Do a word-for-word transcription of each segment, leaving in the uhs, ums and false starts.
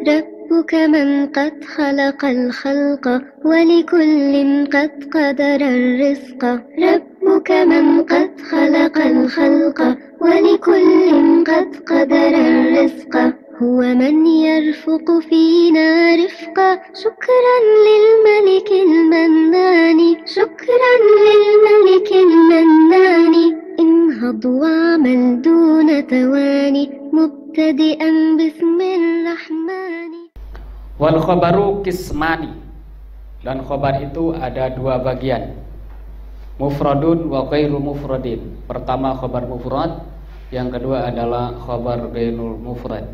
ربك من قد خلق الخلق ولكل قد قدر الرزق ربك من قد خلق الخلق ولكل قد قدر الرزق هو من يرفق فينا رفقا شكرا للملك المنان شكرا للملك المنان انهض واعمل دون تواني مبتدئا بسم الرحمن. Wal khobaru kismani, dan khobar itu ada dua bagian, mufradun wa ghairu mufradin. Pertama khobar mufrad, yang kedua adalah khobar ghairul mufrad.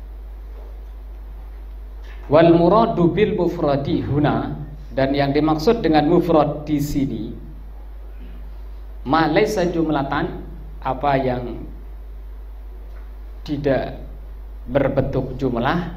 Wal muradu bil mufradi huna, dan yang dimaksud dengan mufrad di sini ma laisa jumlatan, apa yang tidak berbentuk jumlah,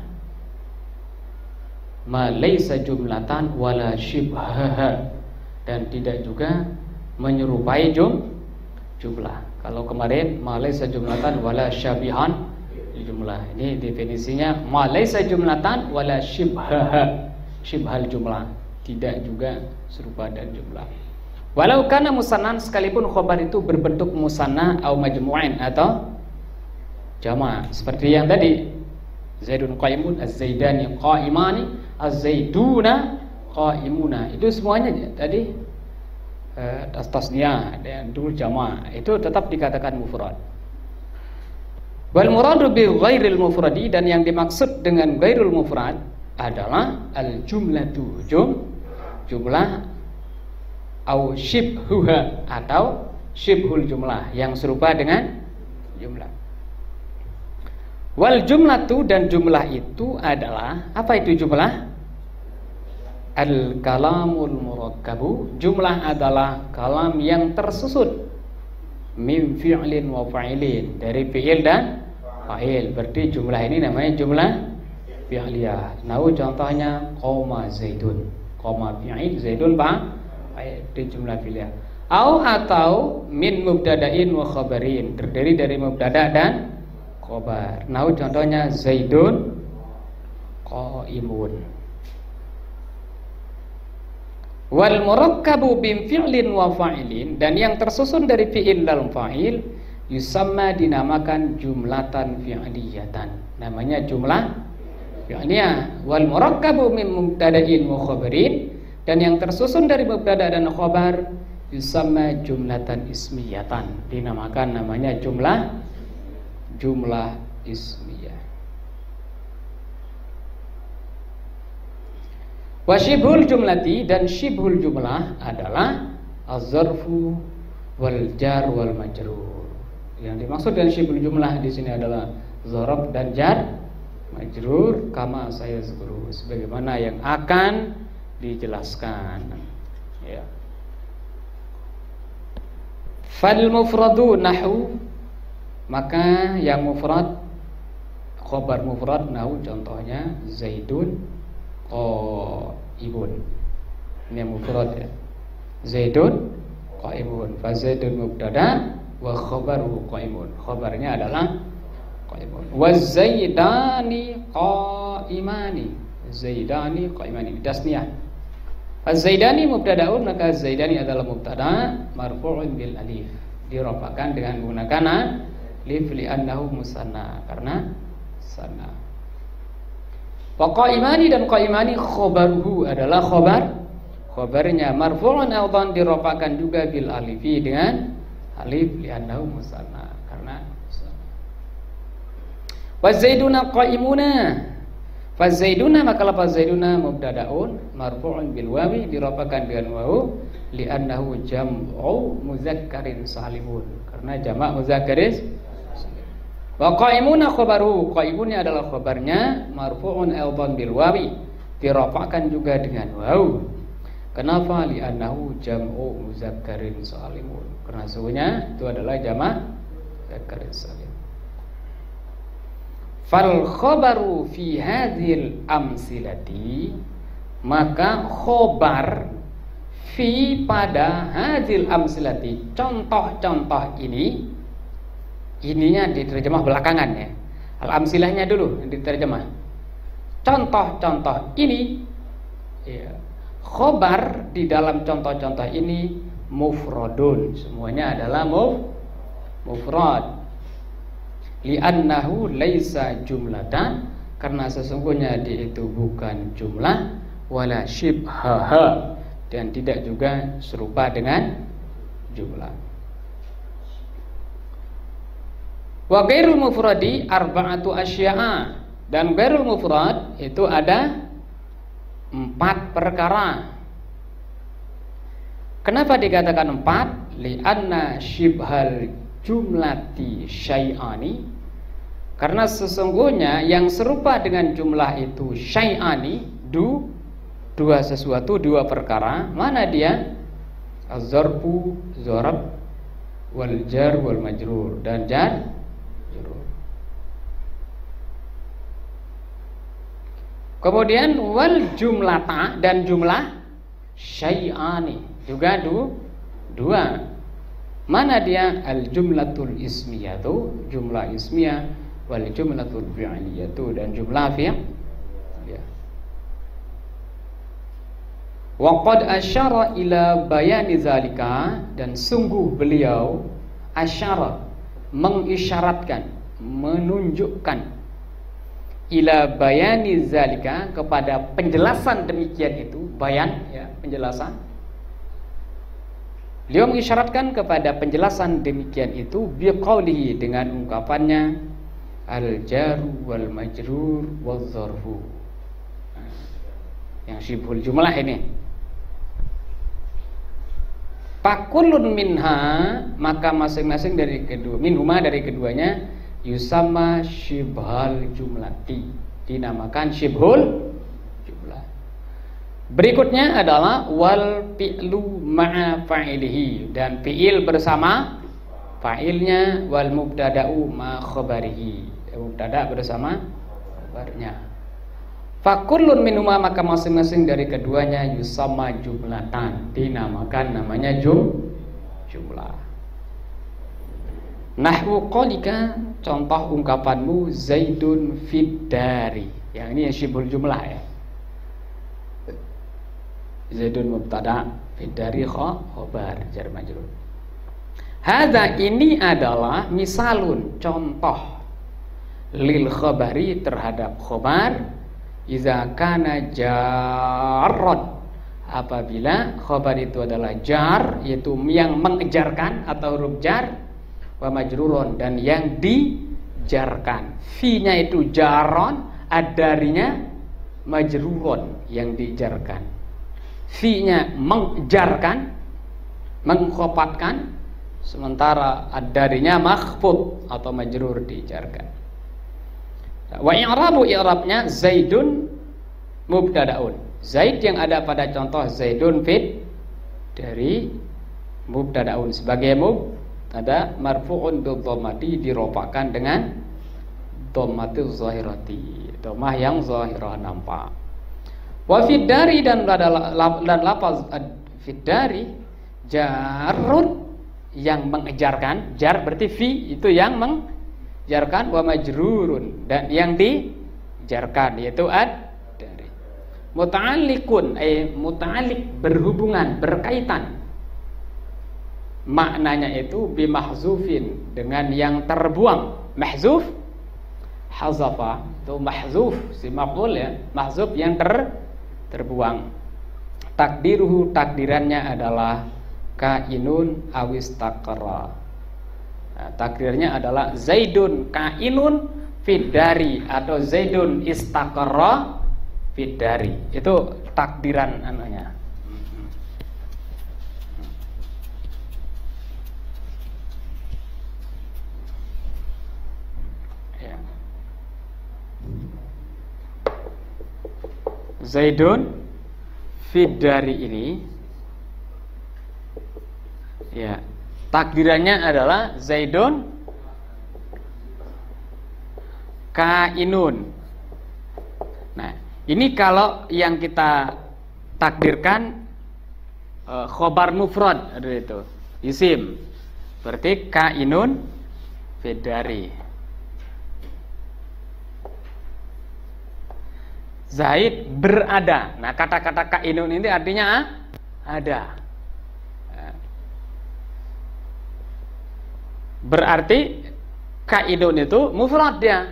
ma laisa jumlatan wala shibhaha, dan tidak juga menyerupai jum, jumlah. Kalau kemarin ma laisa jumlatan wala syabihan jumlah, ini definisinya ma laisa jumlatan wala shibhaha, shibhal jumlah, tidak juga serupa dan jumlah. Walau kana musannan, sekalipun khobar itu berbentuk musanna atau majmu'in atau jama', seperti yang tadi Zaidun qaimun, az-zaidani qaimani, az-zaiduna qaimuna, itu semuanya tadi eh, tasniyah dan dulu jama', itu tetap dikatakan mufrad. Wal muradu bi ghairil mufradi, dan yang dimaksud dengan ghairul mufrad adalah al jumlatu, jum, jumlah, au shibhuha, atau shibhul jumlah, yang serupa dengan jumlah. Wal jumlatu, dan jumlah itu adalah apa itu jumlah? Al kalamul murakkabu, jumlah adalah kalam yang tersusun min fi'lin wa fa'ilin, dari fi'il dan fa'il. Berarti jumlah ini namanya jumlah fi'liyah. Nah, contohnya qoma zaidun, qoma fi'il, zaidun ba itu jumlah fi'liyah. Au atau min mubtada'in wa khabarin, terdiri dari mubtada dan khabar. Nah, contohnya zaidun qaimun. Wal murakkabu bin fi'lin wa fa'ilin, dan yang tersusun dari fi'il dan fa'il yusamma, dinamakan jumlatan fi'liyatan, namanya jumlah fi'liyah. Wal murakkabu min mubtada'in wa khabarin, dan yang tersusun dari mubtada dan khabar yusamma jumlatan ismiyatan, dinamakan namanya jumlah jumlah ismiyah. Wa shibhul jumlati, dan shibhul jumlah adalah az-zarfu wal jar wal majrur. Yang dimaksud dengan shibhul jumlah di sini adalah zarf dan jar majrur, kama saya zikru, sebagaimana yang akan dijelaskan. Ya. Fal mufradu nahu, maka yang mufrad, khobar mufrad nahu, contohnya zaidun qaimun, ini yang mufrad ya, zaidun qaimun, fa zaidun mubtada wa khabaruhu qaimun, khabarnya adalah qaimun. Wa zaidani qaimani, zaidani qaimani tasniyah. Az-zaidani mubtadaun, maka zaidani adalah mubtada marfu'un bil alif, dirofakkan dengan menggunakan alif li'annahu musanna, karena sanna. Wa qaimani, dan qaimani khobaruhu adalah khobar, khobarnya marfu'un aidan, dirofakkan juga bil alifi, dengan alif li'annahu musanna, karena musanna. Wa zaiduna qaimuna, fa zaiduna, maka lafaz zaiduna mubtadaun marfu'un bil wawi, dirofakkan dengan wawu li'annahu jam'u muzakkarin salimun, karena jamak muzakkarin. Wa qaimuna khabaru, qaimunnya adalah khabarnya marfu'un aidan bil wawi, dirafa'kan juga dengan waw. Kenapa? Li'annahu jam'u muzakkarin salimun, karena sesungguhnya itu adalah jamak muzakkarin salim. Fal khabaru fi hadhil amsilati, maka khobar fi pada hadhil amsilati, contoh-contoh ini, ininya diterjemah belakangan ya. Al-amsilahnya dulu diterjemah. contoh-contoh ini, ya, khobar di dalam contoh-contoh ini mufradun, semuanya adalah muf, mufrad. Li'annahu laisa jumlatan, karena sesungguhnya dia itu bukan jumlah, wala syibhaha, dan tidak juga serupa dengan jumlah. Wa ghairul mufradi arba'atu asya'a, dan ghairul mufrad itu ada empat perkara. Kenapa dikatakan empat? Li'anna syibhal jumlati syai'ani, karena sesungguhnya yang serupa dengan jumlah itu syai'ani, du, dua sesuatu, dua perkara. Mana dia? Az-zarfu, zarab, wal jar wal majrur, dan jar majrur. Kemudian wal jumlata, dan jumlah syai'ani juga du, dua. Mana dia? Al jumlatul ismiyatu, jumlah ismiyah, wal jumlatul fi'liyatu, dan jumlah fi'l. Ya. Wa qad asyara ila bayani zalika, dan sungguh beliau asyara, mengisyaratkan, menunjukkan, ila bayani zalika, kepada penjelasan demikian itu, bayan, ya, penjelasan. Beliau mengisyaratkan kepada penjelasan demikian itu biqaulihi, dengan ungkapannya al jaru wal majrur wal zarfu, yang syibhul jumlah ini. Fakullun minha, maka masing-masing dari kedua, minhuma, dari keduanya, yusama syibhal jumlati, dinamakan syibhul jumlah. Berikutnya adalah wal fi'lu ma'a fa'ilihi, dan fi'il bersama fa'ilnya, wal mubtada'u ma khabarihi, mubtada bersama khabarnya. Fakullun minhuma, maka masing-masing dari keduanya yusama jumlatan, dinamakan namanya jum, jumlah. Nahwu qalika, contoh ungkapanmu Zaidun fid dari, yang ini yang syibhul jumlah, ya. Zaidun mubtada, fid dari khabar, jar majrur. Hadza, ini adalah misalun, contoh, lil khabari, terhadap khabar, iza kana jarron, apabila khabar itu adalah jar, yaitu yang mengejarkan atau huruf jar, wa majrurun, dan yang dijarkan. Fi-nya itu jarron, ad-darinya majrurun, yang dijarkan. Fi-nya menjarkan, mengkhofatkan, sementara ad-darinya makhfud atau majrur, dijarkan. Wa i'rabu, i'rabnya Zaidun mubtadaun, Zaid yang ada pada contoh Zaidun fit dari mubtadaun, sebagai mubtada marfu'un bil dhammati, dirofakkan dengan dhammatil zahirati, dhammah yang zahirah, nampak. Wa fid dari, dan dan lafaz fid dari jarun, yang mengejarkan, jar berarti fi itu yang mengejarkan, wa majrurun, dan yang dijarkan yaitu ad dari. Muta'alliqun, eh muta'alliq, berhubungan, berkaitan, maknanya itu bimahzufin, dengan yang terbuang. Mahzuf, hazafa, itu mahzuf, si maf'ul, ya, mahzuf yang ter terbuang. Takdiruhu, takdirannya adalah kainun awistaqara. Nah, takdirnya adalah Zaidun kainun fidari, atau Zaidun istaqara fidari. Itu takdiran anunya. Ya. Zaidun fidari ini, ya, takdirannya adalah Zaidun kainun. Nah, ini kalau yang kita takdirkan e, khobar mufrad, ada itu isim, berarti kainun fidari. Zaid berada. Nah, kata-kata kainun ini artinya ah, ada. Berarti kainun itu mufrad dia.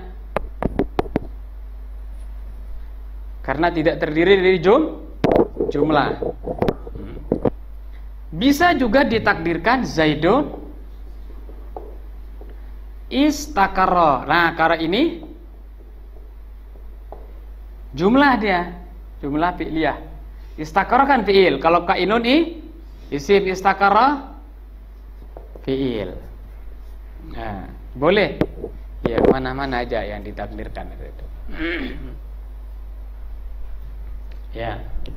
Karena tidak terdiri dari jum, jumlah. Bisa juga ditakdirkan Zaidun istakara. Nah, karena ini jumlah dia, jumlah fi'liyah. Istakara kan fi'il. Kalau kainun i isim, istakara fi'il. Nah, boleh. Ya, mana-mana aja yang ditakdirkan itu. Ya.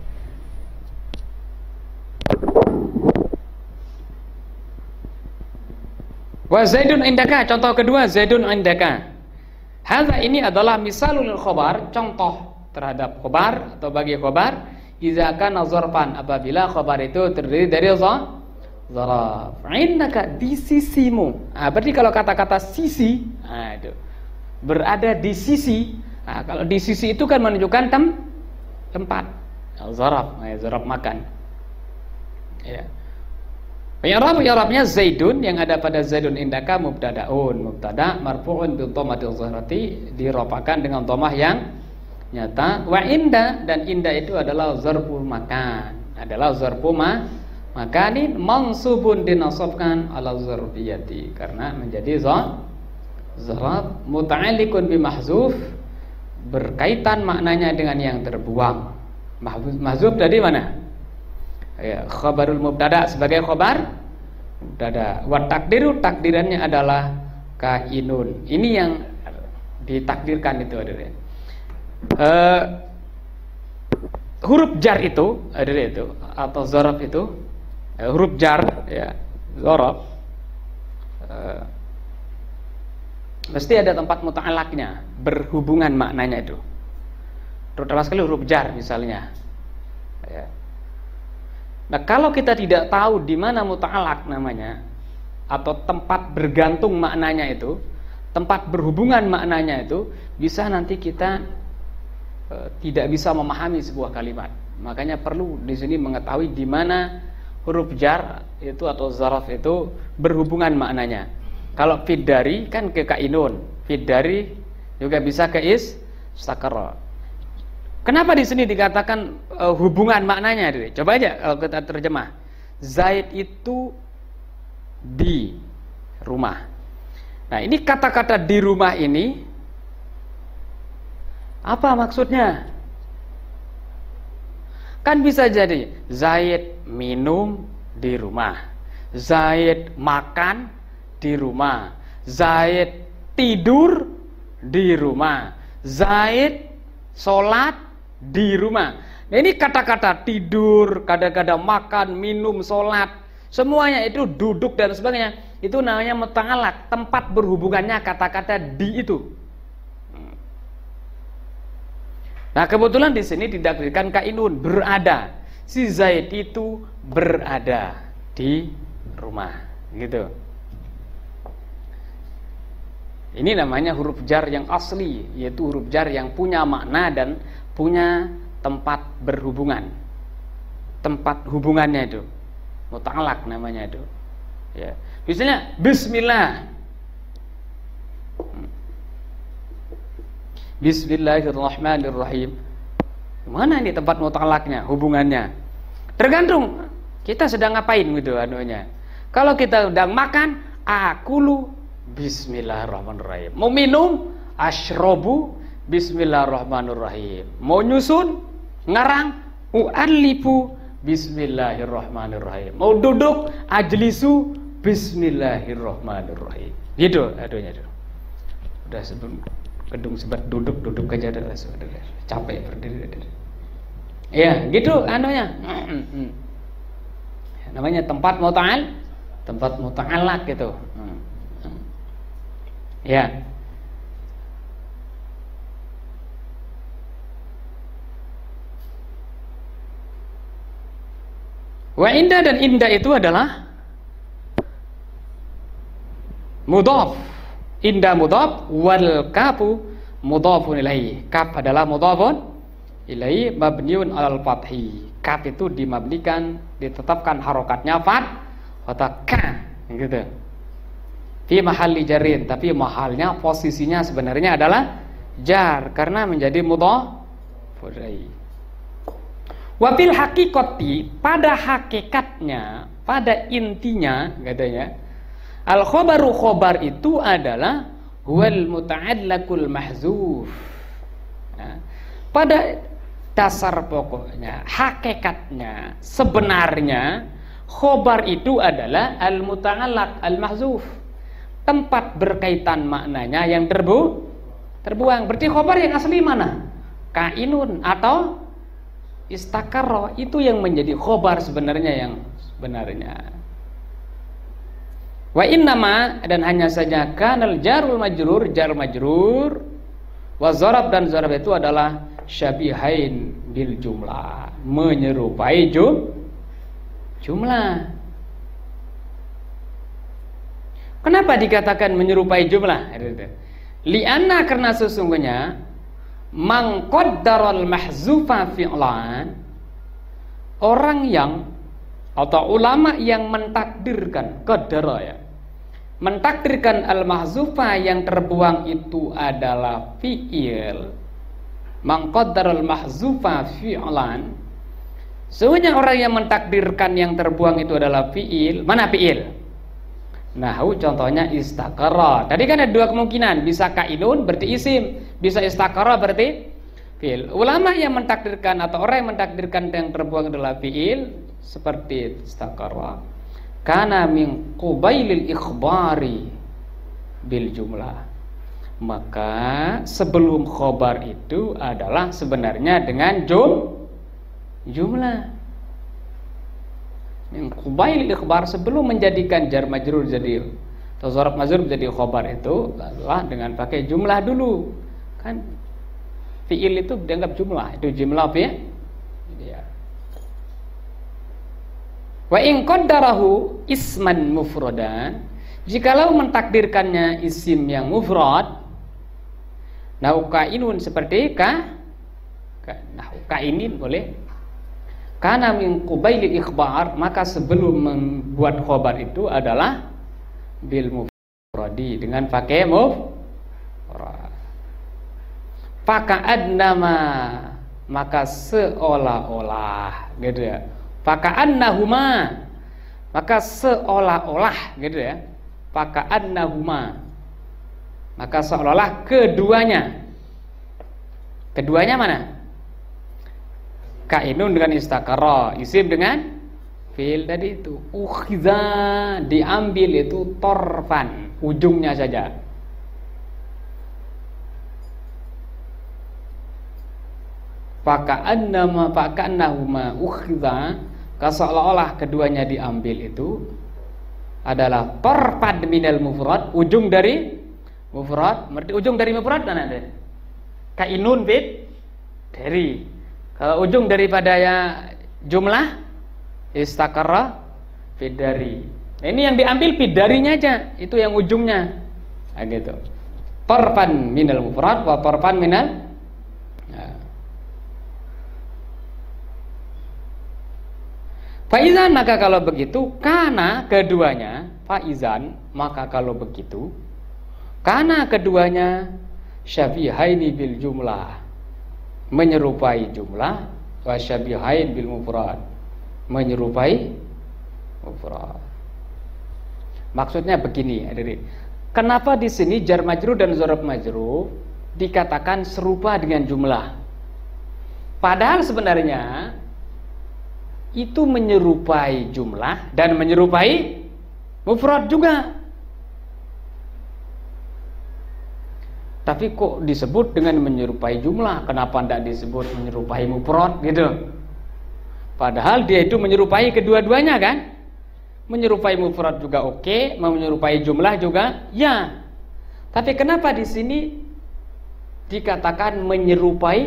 Wa Zaidun indaka, contoh kedua Zaidun indaka. Hadza ini adalah misalul khobar, contoh terhadap khobar atau bagi khobar. Idza kana zarfan, apabila khobar itu terdiri dari zarf. Indaka, di sisimu. Ah, berarti kalau kata-kata sisi, ah, itu berada di sisi. Ah, kalau di sisi itu kan menunjukkan tem tempat. Zarf, ah, zarf makan. Ya. I'rab i'rabnya Zaidun, yang ada pada Zaidun indaka mubtadaun, mubtada marfu'un bi dhammatil zahirati, diropakan dengan dhammah yang nyata. Wa inda, dan inda itu adalah zarful makan, adalah zarfu ma makanin mansubun, dinasabkan ala zarfiyati karena menjadi zarf muta'alliqun bi mahzuf, berkaitan maknanya dengan yang terbuang. Mahzuf dari mana? Ya, khabarul mubtada sebagai khabar mubtada. Wa takdiru, takdirannya adalah kainun. Ini yang ditakdirkan itu adalah uh, huruf jar itu adalah itu atau zaraf itu uh, huruf jar ya, zaraf uh, mesti ada tempat muta'alaknya, berhubungan maknanya itu. Terutama sekali huruf jar misalnya. Ya. Nah, kalau kita tidak tahu di mana muta'alaq namanya atau tempat bergantung maknanya itu, tempat berhubungan maknanya itu, bisa nanti kita e, tidak bisa memahami sebuah kalimat. Makanya perlu di sini mengetahui di mana huruf jar itu atau zaraf itu berhubungan maknanya. Kalau fid dari kan ke kainun, fid dari juga bisa ke is istakara. Kenapa di sini dikatakan uh, hubungan maknanya? Coba aja kalau kita terjemah. Zaid itu di rumah. Nah, ini kata-kata di rumah ini apa maksudnya? Kan bisa jadi Zaid minum di rumah, Zaid makan di rumah, Zaid tidur di rumah, Zaid sholat di rumah. Nah, ini kata-kata tidur, kadang-kadang makan, minum, sholat, semuanya itu duduk dan sebagainya. Itu namanya muta'alaq, tempat berhubungannya kata-kata di itu. Nah, kebetulan di sini ditakdirkan kainun, berada. Si Zaid itu berada di rumah, gitu. Ini namanya huruf jar yang asli, yaitu huruf jar yang punya makna dan punya tempat berhubungan, tempat hubungannya itu muta'alaq namanya itu. Ya, misalnya Bismillah, Bismillahirrahmanirrahim. Mana ini tempat muta'alaqnya, hubungannya? Tergantung kita sedang ngapain gitu anunya. Kalau kita sedang makan, akulu Bismillahirrahmanirrahim. Mau minum, ashrobu Bismillahirrahmanirrahim. Mau nyusun, ngarang, u'allifu Bismillahirrahmanirrahim. Mau duduk, ajlisu Bismillahirrahmanirrahim. Gitu adunya itu. Udah sebelum gedung sebat duduk, duduk aja udah capek berdiri. Ya, gitu anunya. Namanya tempat muta'al, tempat muta'alaq gitu. Ya. Wa inda, dan inda itu adalah mudhaf. Inda mudhaf, wal kafu mudhafun ilaihi. Kaf adalah mudhafun ilai mabniun alal fathi. Kaf itu dimabnikan, ditetapkan harokatnya fat, kata ka, gitu. Fi mahalli jarin, tapi mahalnya posisinya sebenarnya adalah jar karena menjadi mudhaf ilai. Wa fil haqiqati, pada hakikatnya, pada intinya katanya, al khobaru khobar itu adalah wal muta'allaqul mahzuf. Nah, pada dasar pokoknya, hakikatnya, sebenarnya khobar itu adalah al muta'allaq al mahzuf, tempat berkaitan maknanya yang terbu terbuang. Berarti khobar yang asli mana? Kainun atau istakarro, itu yang menjadi khobar sebenarnya yang sebenarnya. Wa innama, dan hanya saja kanal jarul majrur, jar majrur, wa zarab, dan zarab itu adalah syabihain bil jumlah, menyerupai jum, jumlah. Kenapa dikatakan menyerupai jumlah? Lianna, karena sesungguhnya mangqaddaral mahzufa fi'lan, orang yang atau ulama yang mentakdirkan, qaddara ya, mentakdirkan al-mahzufa yang terbuang itu adalah fi'il. Mangqaddaral mahzufa fi'lan, sesungguhnya orang yang mentakdirkan yang terbuang itu adalah fi'il. Mana fi'il? Nahu contohnya istakara. Tadi kan ada dua kemungkinan, bisa kainun berarti isim, bisa istakara berarti fi'il. Ulama yang mentakdirkan atau orang yang mentakdirkan yang terbuang adalah fi'il seperti istakara, kana min qubailil ikhbari bil jumlah, maka sebelum khobar itu adalah sebenarnya dengan jum, jumlah. Min qubailil ikhbar, sebelum menjadikan jar majrur jadi atau zarf majrur jadi khobar itu adalah dengan pakai jumlah dulu. Kan fi'il itu dianggap jumlah, itu jumlah fi'il. Ya. Wa in qaddarahu isman mufradan, jikalau mentakdirkannya isim yang mufrad, nahu kainun seperti ka, ka nahu kainin boleh. Kana min qubailil ikhbar, maka sebelum membuat khobar itu adalah bil mufradi, dengan pakai mufrad. Faka'annama, maka seolah-olah, gitu ya. Faka'annahuma, maka seolah-olah, gitu ya. Faka'annahuma, maka seolah-olah keduanya. Keduanya mana? Kainun dengan istakara, isim dengan fi'il tadi itu. Ukhiza, diambil itu torfan, ujungnya saja. Faka'annama, faka'annahuma ukhiza, seolah-olah keduanya diambil itu adalah torfan minal mufrad, ujung dari mufrad. Berarti ujung dari mufrad mana ada? Kainun bid dari. Kalau ujung daripada ya jumlah istakara fidari. Nah, ini yang diambil fidarinya aja, itu yang ujungnya. Nah, gitu. Torfan minal mufrad wa torfan minal. Nah. Faizan, maka kalau begitu, karena keduanya, faizan, maka kalau begitu, karena keduanya syabihaini bil jumlah, menyerupai jumlah, wa syabihain bil mufrad, menyerupai mufrad. Maksudnya begini, jadi kenapa di sini jar majrur dan zarf majrur dikatakan serupa dengan jumlah? Padahal sebenarnya itu menyerupai jumlah dan menyerupai mufrad juga. Tapi kok disebut dengan menyerupai jumlah? Kenapa tidak disebut menyerupai mufrad gitu? Padahal dia itu menyerupai kedua-duanya kan? Menyerupai mufrad juga oke, menyerupai jumlah juga ya. Tapi kenapa di sini dikatakan menyerupai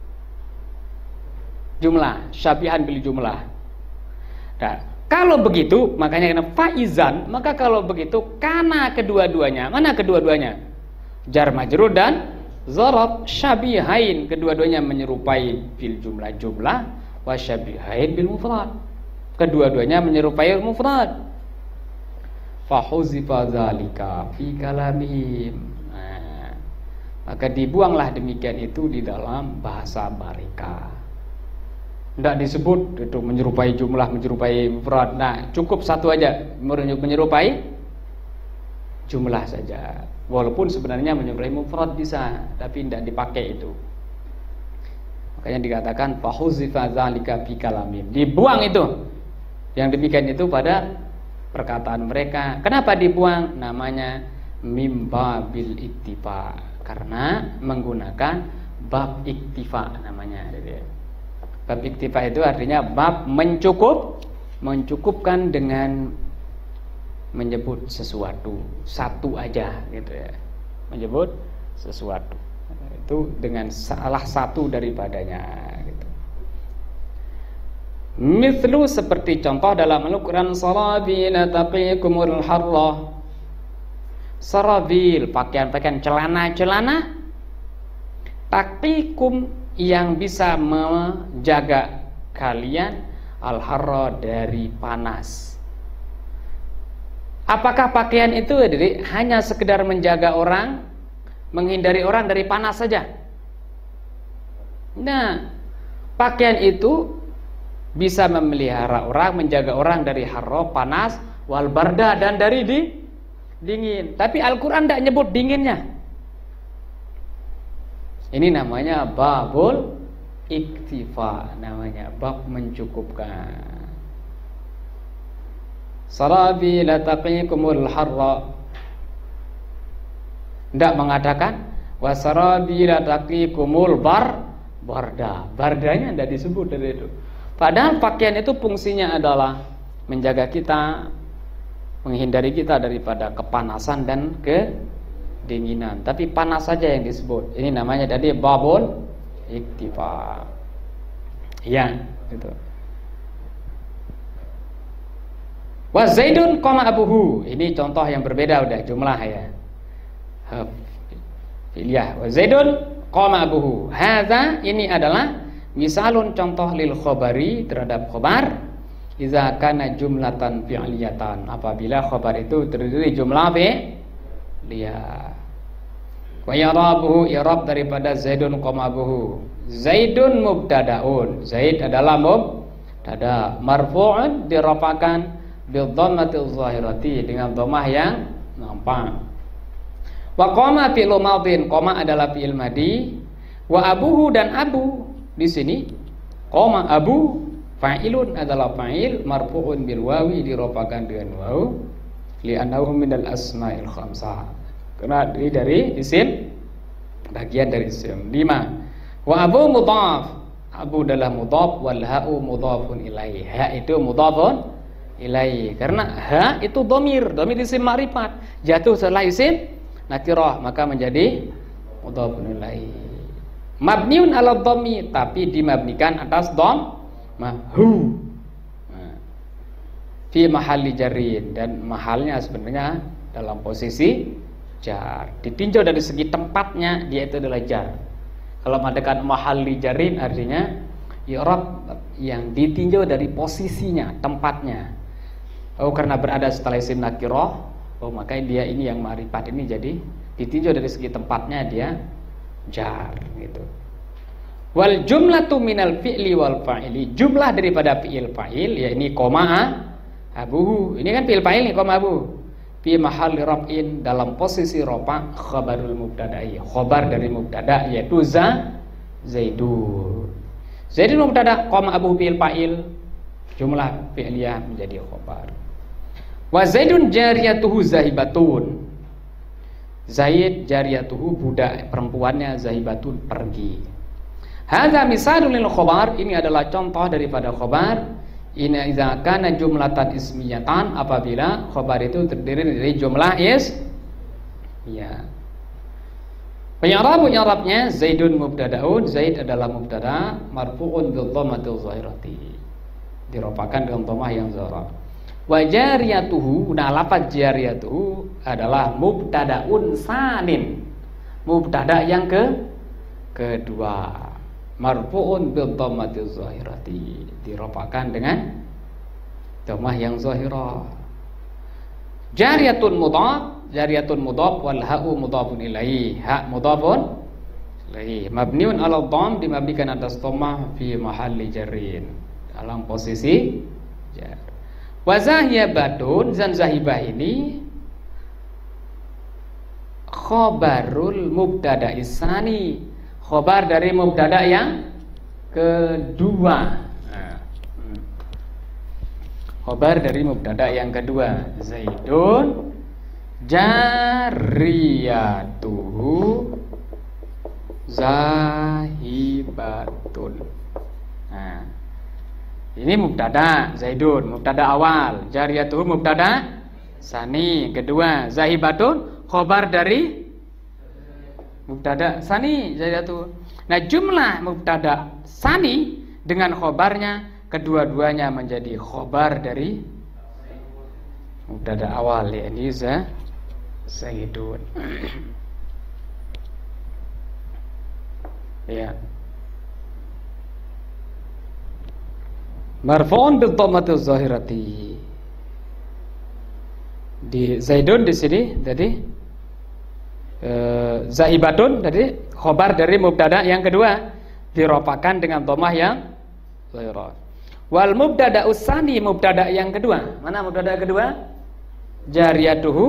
jumlah, syabihan bil jumlah? Nah, kalau begitu, makanya kena faizan, maka kalau begitu karena kedua-duanya, mana kedua-duanya? Jar majrur dan Zarab syabihain, kedua-duanya menyerupai bil jumlah-jumlah, wa syabihain bil mufrad, kedua-duanya menyerupai mufrad. Fa huzifa dzalika fi kalamihim, nah, maka dibuanglah demikian itu di dalam bahasa mereka. Tidak disebut itu menyerupai jumlah, menyerupai mufrad. Nah, cukup satu aja, menyerupai jumlah saja. Walaupun sebenarnya menyerupai mufrad bisa, tapi tidak dipakai itu. Makanya dikatakan fahuzifa dzalika fi kalamim. Dibuang itu. Yang demikian itu pada perkataan mereka. Kenapa dibuang? Namanya mim babil iktifa. Karena menggunakan bab iktifa namanya. Bab iktifa itu artinya bab mencukup, mencukupkan dengan menyebut sesuatu satu aja gitu ya, menyebut sesuatu itu dengan salah satu daripadanya gitu. Mithlu, seperti contoh dalam Al-Quran, sarabil taqikumul harra. Sarabil, pakaian-pakaian, celana-celana, taqikum, yang bisa menjaga kalian al-harra, dari panas. Apakah pakaian itu jadi hanya sekedar menjaga orang, menghindari orang dari panas saja? Nah, pakaian itu bisa memelihara orang, menjaga orang dari harra, panas, wal barda, dan dari di, dingin. Tapi Al-Quran tidak nyebut dinginnya. Ini namanya babul iktifa, namanya bab mencukupkan. Sarabila taqikumul harra, tidak mengatakan wasarabila taqikumul bar barda. Bardanya tidak disebut dari itu. Padahal pakaian itu fungsinya adalah menjaga kita, menghindari kita daripada kepanasan dan kedinginan. Tapi panas saja yang disebut. Ini namanya tadi babul iktifa. Ya, gitu. Wa Zaidun qama abuhu. Ini contoh yang berbeda, udah jumlah ya. Filyah. Wa Zaidun qama abuhu. Hadza, ini adalah misalun, contoh lil khabari, terhadap khabar. Iza kana jumlatan fi'liyatan, apabila khabar itu terdiri jumlah fi'liyah. Wa yarabuhu, i'rab daripada Zaidun qama abuhu. Zaidun mubtadaun. Zaid adalah mubtada, marfu'un, dirafakan bil dhammatil zahirati, dengan dhammah yang nampak. Wa qama fi'lu madhin, qama adalah fi'il madhi. Wa abuhu, dan abu di sini qama abu fa'ilun adalah fa'il, marfu'un bil wawi, dirafakan dengan waw, li'annahu minal asma'il khamsah, karena ini dari isim, bagian dari isim lima. Wa abu mudhaf, abu adalah mudhaf, wal ha'u mudhafun ilaihi, ha itu mudhafun ilaihi, karena ha itu dhamir, dhamir isim ma'rifat, jatuh setelah isim nakirah, maka menjadi mudhafun ilaihi. Mabniun ala dhammi, tapi dimabnikan atas dham mahu, nah, fi mahalli jarrin, dan mahalnya sebenarnya dalam posisi jar, ditinjau dari segi tempatnya, dia itu adalah jar. Kalau mengatakan mahalli jarrin artinya i'rab yang ditinjau dari posisinya, tempatnya. Oh, karena berada setelah isim nakirah, oh maka dia ini yang ma'rifat ini jadi ditinjau dari segi tempatnya, dia jar gitu. Wal jumlatu minal fi'li wal fa'ili, jumlah daripada fi'il fa'il, ya ini koma abuhu, ini kan fi'il fa'il nih, koma abu, fi mahalli raf'in, dalam posisi rafa khabarul mubtada'i, khabar dari mubtada, yaitu za zaidun. Zaidun mubtada, koma abuhu fi'il fa'il, jumlah fi'liyah menjadi khabar. Wa zaidun jariyatuhu zahibatun, Zaid jariyatuhu, budak perempuannya, zahibatun, pergi. Hadza misalun lil khabar, ini adalah contoh daripada khabar. Ina idza kana jumlatan ismiyatan, apabila khabar itu terdiri dari jumlah is ya. Penyarabu nyarabnya Zaidun mubtadaun, Zaid adalah mubtada, marfu'un bil dhammatil zahirati, dirafakan dengan dhammah yang zahirah. Wa jariyatuhu, nah lafaz jariyatuhu adalah mubtadaun sanin, mubtada yang ke kedua. Marfu'un bil dhammati zahirati, dirofakkan dengan dhammah yang zahirah. Jariyatun mudhaf, jariyatun mudhaf wal ha'u mudhafun ilaihi, ha mudhafun ilaihi, mabniun 'ala dhamm, dimabnikan atas dhammah fi mahalli jarrin, dalam posisi jar. Wa zahibatun, zan zahibah ini khobarul mubtada isani, khobar dari mubtada yang kedua. Nah, khobar dari mubtada yang kedua. Zaidun jariyatuhu zahibatun. Nah, ini mubtada Zaidun, mubtada awal. Jariyatuhu mubtada sani kedua. Zahibatun khobar dari mubtada sani Jariyatuhu. Nah, jumlah mubtada sani dengan khobarnya, kedua-duanya menjadi khobar dari mubtada awal, yakni Zaidun. Ya. Marfu'un bil dhammati zahirati. Di Zaidun di sini tadi e, zahibatun tadi khobar dari mubtada yang kedua, dirofakan dengan dhammah yang zahirah. Wal mubtada usani, mubtada yang kedua. Mana mubtada kedua? Jariyatuhu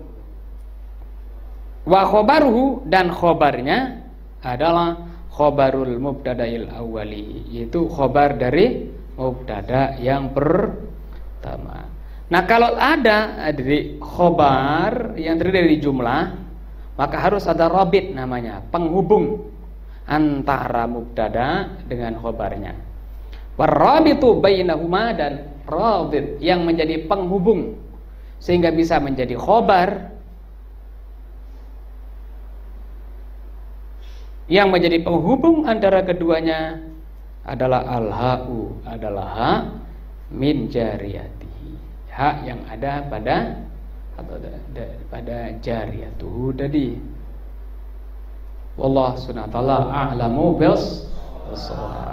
wa khobaruhu, dan khobarnya adalah khobarul mubtada'il awwali, yaitu khobar dari mubtada yang pertama. Nah, kalau ada dari khobar yang terdiri dari jumlah, maka harus ada rabit namanya, penghubung antara mubtada dengan khobarnya. Warabitu bainahuma, dan rabit yang menjadi penghubung sehingga bisa menjadi khobar, yang menjadi penghubung antara keduanya adalah al-ha'u, adalah ha min jariyatihi, hak yang ada pada atau pada jariyatuhu tadi. Wallahu subhanahu wa ta'ala a'lamu bis shawab.